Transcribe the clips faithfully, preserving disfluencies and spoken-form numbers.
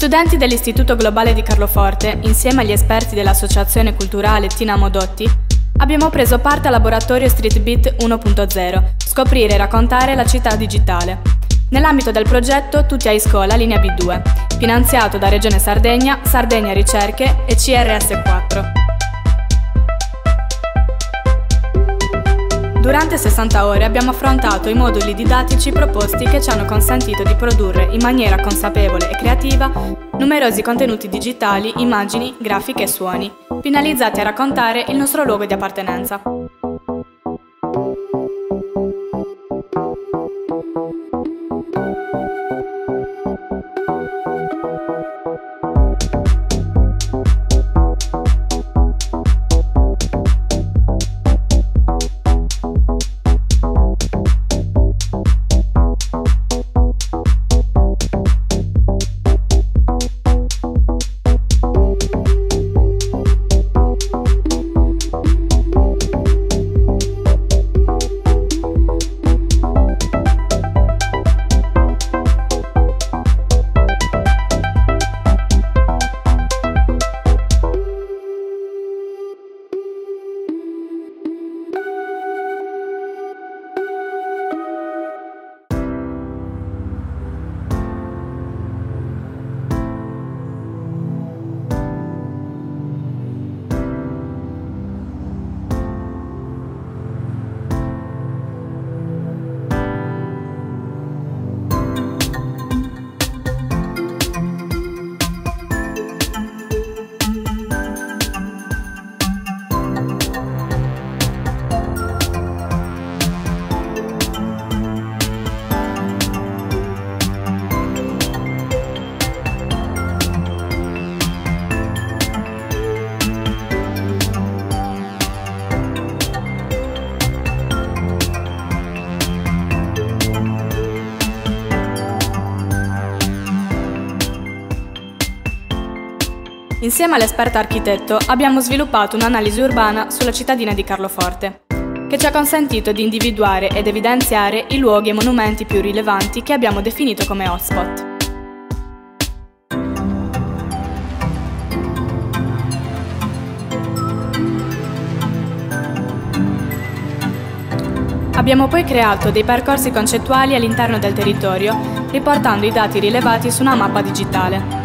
studenti dell'Istituto Globale di Carloforte, insieme agli esperti dell'Associazione Culturale Tina Modotti, abbiamo preso parte al laboratorio Street Beat uno punto zero, scoprire e raccontare la città digitale, nell'ambito del progetto Tutti a Scuola Linea B due, finanziato da Regione Sardegna, Sardegna Ricerche e C R S quattro. Durante sessanta ore abbiamo affrontato i moduli didattici proposti che ci hanno consentito di produrre in maniera consapevole e creativa numerosi contenuti digitali, immagini, grafiche e suoni, finalizzati a raccontare il nostro luogo di appartenenza. Insieme all'esperto architetto abbiamo sviluppato un'analisi urbana sulla cittadina di Carloforte, che ci ha consentito di individuare ed evidenziare i luoghi e monumenti più rilevanti che abbiamo definito come hotspot. Abbiamo poi creato dei percorsi concettuali all'interno del territorio, riportando i dati rilevati su una mappa digitale.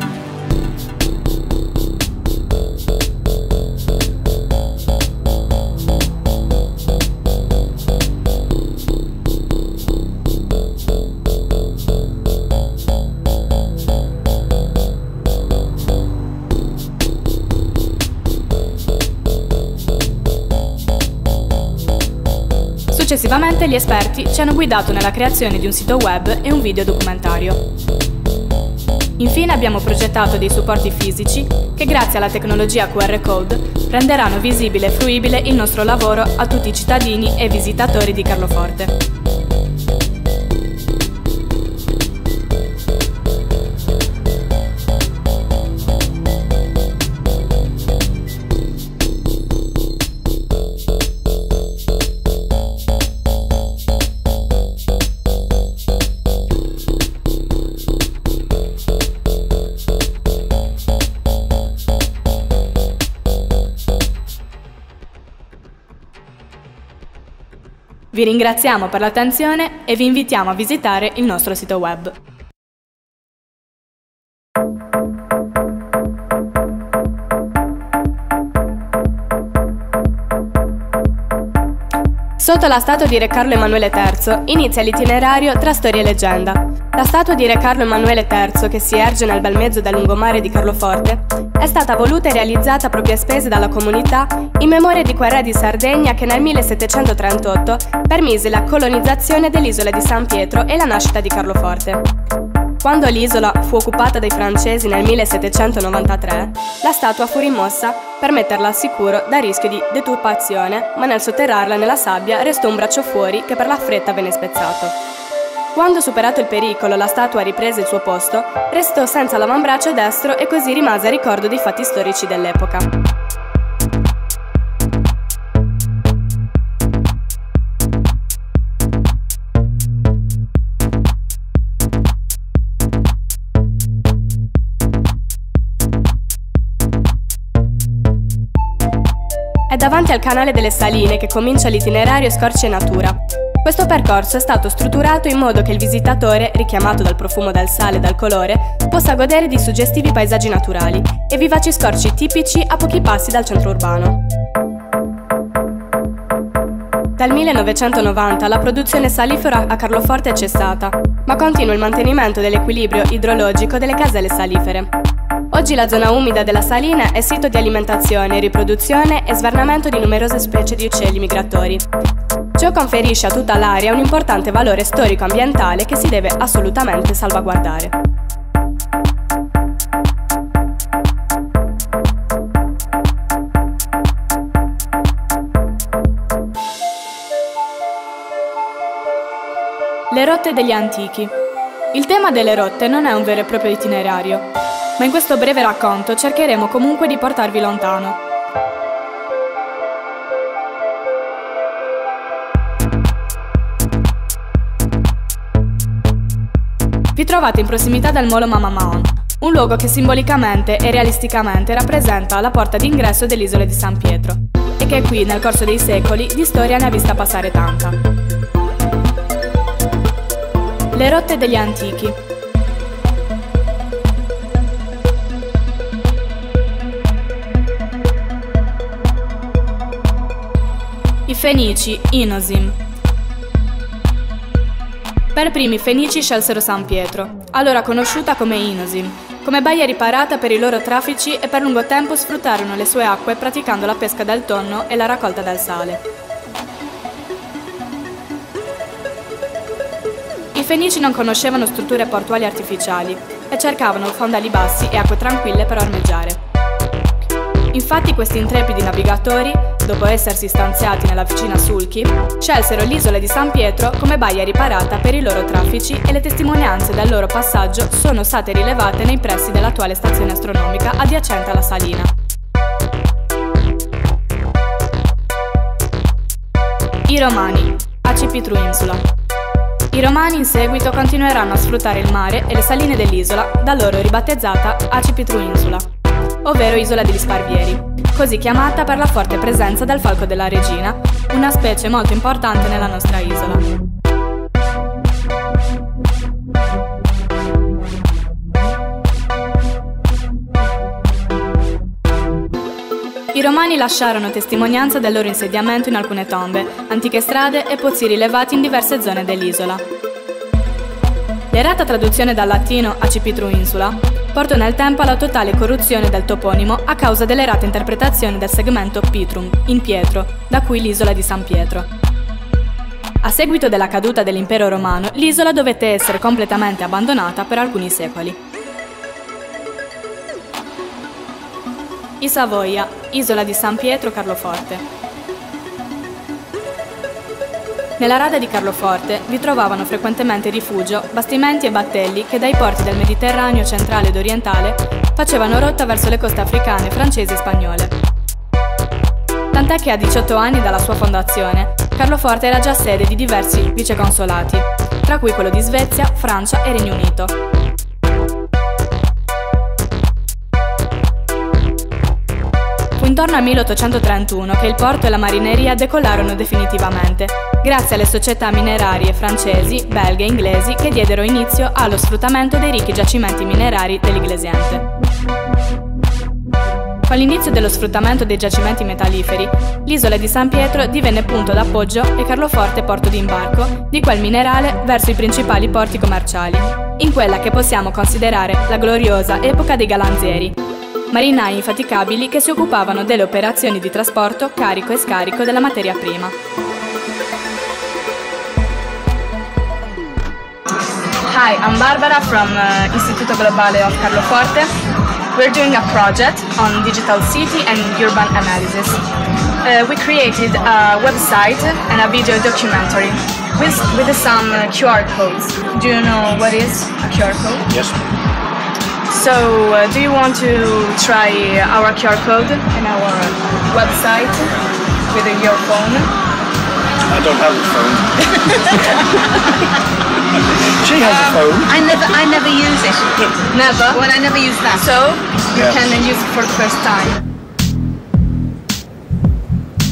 Successivamente gli esperti ci hanno guidato nella creazione di un sito web e un video documentario. Infine abbiamo progettato dei supporti fisici che grazie alla tecnologia Q R Code renderanno visibile e fruibile il nostro lavoro a tutti i cittadini e visitatori di Carloforte. Vi ringraziamo per l'attenzione e vi invitiamo a visitare il nostro sito web. Sotto la statua di Re Carlo Emanuele terzo inizia l'itinerario tra storia e leggenda. La statua di Re Carlo Emanuele terzo, che si erge nel bel mezzo del lungomare di Carloforte, è stata voluta e realizzata a proprie spese dalla comunità in memoria di quel re di Sardegna che nel millesettecentotrentotto permise la colonizzazione dell'isola di San Pietro e la nascita di Carloforte. Quando l'isola fu occupata dai francesi nel millesettecentonovantatré, la statua fu rimossa per metterla al sicuro da rischio di deturpazione, ma nel sotterrarla nella sabbia restò un braccio fuori che per la fretta venne spezzato. Quando superato il pericolo la statua riprese il suo posto, restò senza l'avambraccio destro e così rimase a ricordo dei fatti storici dell'epoca. davanti al canale delle Saline che comincia l'itinerario Scorci e Natura. Questo percorso è stato strutturato in modo che il visitatore, richiamato dal profumo del sale e dal colore, possa godere di suggestivi paesaggi naturali e vivaci scorci tipici a pochi passi dal centro urbano. Dal millenovecentonovanta la produzione salifera a Carloforte è cessata, ma continua il mantenimento dell'equilibrio idrologico delle caselle salifere. Oggi la zona umida della Salina è sito di alimentazione, riproduzione e svernamento di numerose specie di uccelli migratori. Ciò conferisce a tutta l'area un importante valore storico-ambientale che si deve assolutamente salvaguardare. Le rotte degli antichi. Il tema delle rotte non è un vero e proprio itinerario, ma in questo breve racconto cercheremo comunque di portarvi lontano. Vi trovate in prossimità del Molo Mama Maon, un luogo che simbolicamente e realisticamente rappresenta la porta d'ingresso dell'isola di San Pietro e che qui, nel corso dei secoli, di storia ne ha vista passare tanta. Le rotte degli antichi. I Fenici, Inosim. Per primi i Fenici scelsero San Pietro, allora conosciuta come Inosim, come baia riparata per i loro traffici e per lungo tempo sfruttarono le sue acque praticando la pesca del tonno e la raccolta del sale. I Fenici non conoscevano strutture portuali artificiali e cercavano fondali bassi e acque tranquille per ormeggiare. Infatti questi intrepidi navigatori, dopo essersi stanziati nella vicina Sulchi, scelsero l'isola di San Pietro come baia riparata per i loro traffici e le testimonianze del loro passaggio sono state rilevate nei pressi dell'attuale stazione astronomica adiacente alla Salina. I Romani, Acipitru Insula. I Romani in seguito continueranno a sfruttare il mare e le saline dell'isola, da loro ribattezzata Acipitru Insula, ovvero Isola degli Sparvieri, così chiamata per la forte presenza del falco della regina, una specie molto importante nella nostra isola. I Romani lasciarono testimonianza del loro insediamento in alcune tombe, antiche strade e pozzi rilevati in diverse zone dell'isola. L'errata traduzione dal latino Acipitru Insula portò nel tempo alla totale corruzione del toponimo a causa dell'errata interpretazione del segmento Pitrum, in Pietro, da cui l'isola di San Pietro. A seguito della caduta dell'impero romano, l'isola dovette essere completamente abbandonata per alcuni secoli. I Savoia, isola di San Pietro Carloforte. Nella rada di Carloforte vi trovavano frequentemente rifugio bastimenti e battelli che dai porti del Mediterraneo centrale ed orientale facevano rotta verso le coste africane, francesi e spagnole. Tant'è che a diciotto anni dalla sua fondazione, Carloforte era già sede di diversi viceconsolati, tra cui quello di Svezia, Francia e Regno Unito. Fu intorno al milleottocentotrentuno che il porto e la marineria decollarono definitivamente, grazie alle società minerarie francesi, belghe e inglesi che diedero inizio allo sfruttamento dei ricchi giacimenti minerari dell'Iglesiente. Con l'inizio dello sfruttamento dei giacimenti metalliferi, l'isola di San Pietro divenne punto d'appoggio e Carloforte porto di imbarco di quel minerale verso i principali porti commerciali, in quella che possiamo considerare la gloriosa epoca dei galanzieri, marinai infaticabili che si occupavano delle operazioni di trasporto, carico e scarico della materia prima. Hi, I'm Barbara from uh, Istituto Globale of Carloforte. We're doing a project on digital city and urban analysis. Uh, we created a website and a video documentary with, with some uh, Q R codes. Do you know what is a Q R code? Yes. So, uh, do you want to try our Q R code and our website with your phone? I don't have a phone. She has um, a phone. I never, I never use it. Never? Well, I never use that. So, you Yes. can use it for the first time.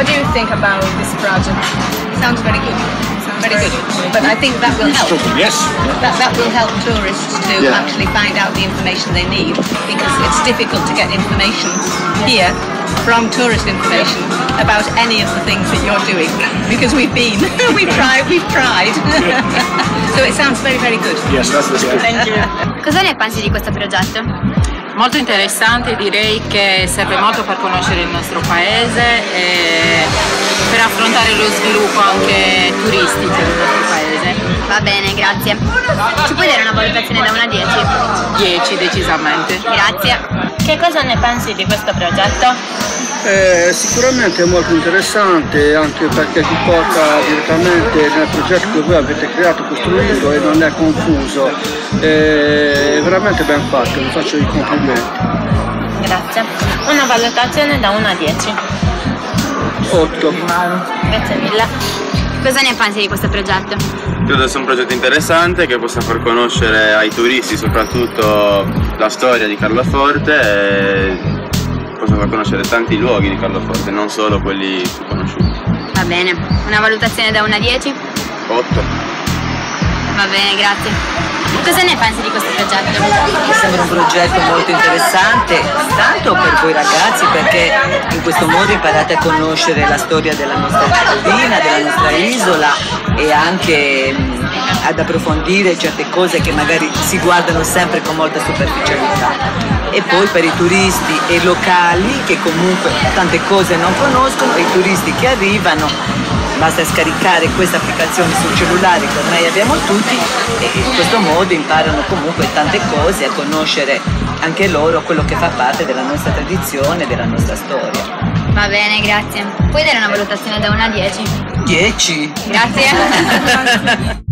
What do you think about this project? Sounds very good. Sounds Very good. But I think that will help. Yes. That, that will help tourists to Yeah. actually find out the information they need, because it's difficult to get information here from tourist information about any of the things that you're doing, because we've been, we've tried, we've tried. So it sounds very, very good. Yes, that's the good. Thank you. Cosa ne pensi di questo progetto? Molto interessante, direi che serve molto per conoscere il nostro paese e per affrontare lo sviluppo anche turistico del nostro paese. Va bene, grazie. Ci puoi dare una valutazione da uno a dieci? dieci decisamente. Grazie. Che cosa ne pensi di questo progetto? Eh, sicuramente è molto interessante, anche perché ti porta direttamente nel progetto che voi avete creato, costruito, e non è confuso. Eh, è veramente ben fatto, vi faccio i complimenti. Grazie. Una valutazione da uno a dieci. otto. Grazie mille. Cosa ne pensi di questo progetto? Credo sia un progetto interessante che possa far conoscere ai turisti soprattutto la storia di Carloforte e possa far conoscere tanti luoghi di Carloforte, non solo quelli più conosciuti. Va bene. Una valutazione da uno a dieci? otto. Va bene, grazie. Cosa ne pensi di questo progetto? Mi sembra un progetto molto interessante, tanto per voi ragazzi, perché in questo modo imparate a conoscere la storia della nostra cittadina, della nostra isola, e anche mh, ad approfondire certe cose che magari si guardano sempre con molta superficialità. E poi per i turisti e locali che comunque tante cose non conoscono, i turisti che arrivano, basta scaricare questa applicazione sul cellulare che ormai abbiamo tutti, e in questo modo imparano comunque tante cose, a conoscere anche loro quello che fa parte della nostra tradizione, della nostra storia. Va bene, grazie. Puoi dare una valutazione da uno a dieci? dieci. Grazie.